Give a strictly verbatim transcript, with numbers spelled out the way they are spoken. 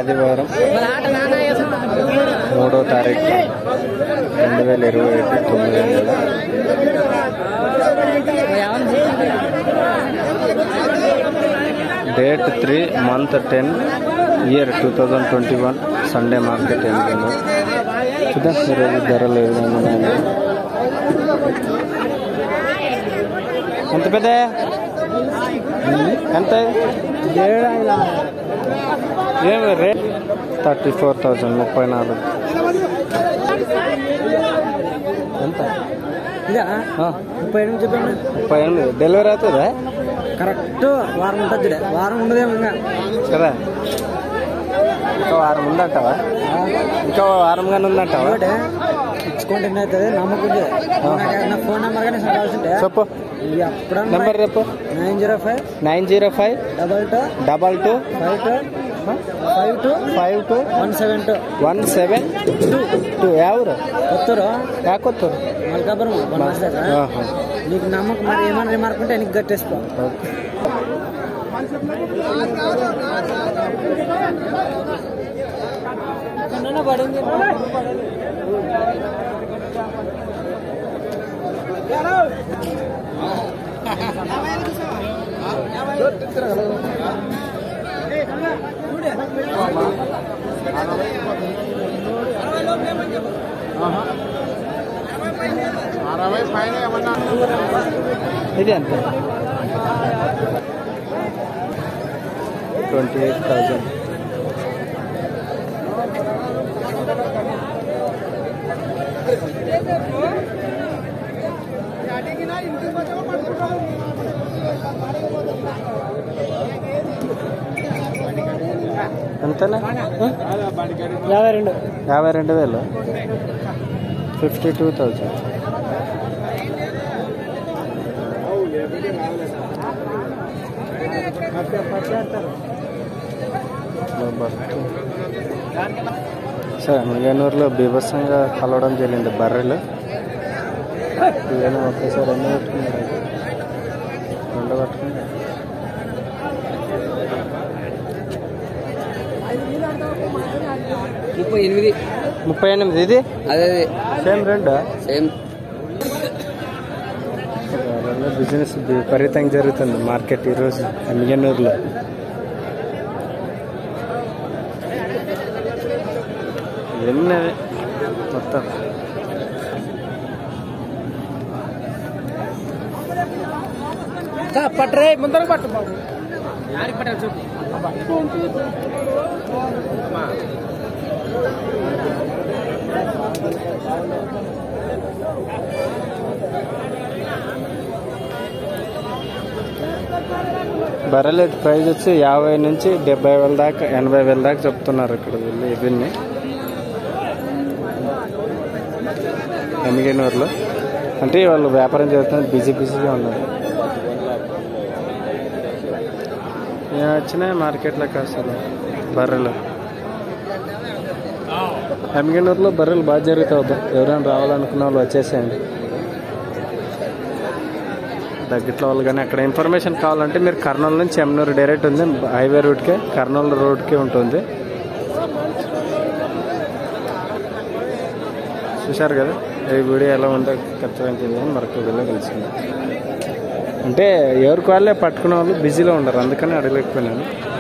ఆదివారం మూడో తారీఖు రెండు వేల ఇరవై ఒకటి తొమ్మిది నెల date three month ten year two thousand twenty one Sunday market ఏంటంటే చూద్దాం ఈరోజు ధరలు ఏ విధంగా ఉన్నాయండి. ఎంత పెద్ద ఎంత ఏమి రేట్ థర్టీ ఫోర్ థౌజండ్ ముప్పై నాలుగు ఎంత ముప్పై ఎనిమిది చెప్పండి. ముప్పై ఎనిమిది డెలివరీ అవుతుందా? కరెక్ట్ వారం ఉంటుంది. వారం ఉండదేమో కదా, ఇంకా వారం ఉందంటావా? ఇంకా వారంగానే ఉందంటావా? ఇచ్చుకుంటే ఎన్ని అవుతుంది నమ్మకం. నా ఫోన్ నెంబర్ కానీ కావాల్సింటే చెప్పు. అప్పుడు నెంబర్ చెప్పు. Nine zero five nine zero five double two double two five two five two five two one seven two one seven two two ఎవరు కొత్తరు యా కొత్తరు మల్కాపురం నీకు నమ్మకం. మరి ఏమైనా రిమార్క్ ఉంటే నీకు కట్టేసుకో. పడింది ఇది ఎంత? Twenty eight thousand. ఎంతనా? యాభై రెండు యాభై రెండు వేలు ఫిఫ్టీ టూ థౌజండ్. సరే, మిగనూరులో బీభత్సంగా కలవడం జరిగింది బర్రెలు. ఇవన్నీ ఒకేసారి ఎన్ని పెట్టుకున్నారు? రెండు పట్టుకున్నారు. ముప్పై ఎనిమిది ముప్పై ఎనిమిది ఇది అదే సేమ్ రెండు సేమ్. బిజినెస్ విపరీతంగా జరుగుతుంది మార్కెట్ ఈరోజు మిగనూరులో. ఎన్ని మొత్తం పట్టరే ముందర పట్టు బాబు. యారికి పట్టారు చూపు. బర్రెల ప్రైజ్ వచ్చి యాభై నుంచి డెబ్బై వేల దాకా ఎనభై వేల దాకా చెప్తున్నారు ఇక్కడ వీళ్ళు ఇవన్నీ ఎమ్మిగనూరులో. అంటే వాళ్ళు వ్యాపారం చేస్తున్నారు, బిజీ బిజీగా ఉన్నారు. ఏం వచ్చినాయి మార్కెట్లోకి అసలు బర్రెలు. ఎమ్మిగనూరులో బర్రెలు బాగా జరుగుతాయి. ఎవరైనా రావాలనుకున్న వాళ్ళు వచ్చేసేయండి. దగ్గట్లో వాళ్ళు కానీ అక్కడ ఇన్ఫర్మేషన్ కావాలంటే మీరు కర్నూలు నుంచి ఎమ్మిగనూరు డైరెక్ట్ ఉంది, హైవే రూట్కే కర్నూలు రోడ్కే ఉంటుంది. చూశారు కదా ఈ వీడియో ఎలా ఉందో ఖచ్చితంగా మరొక వీడియోలో కలిసింది. అంటే ఎవరికి వాళ్ళే పట్టుకునే వాళ్ళు బిజీలో ఉండరు, అందుకని అడగలేకపోయినాను.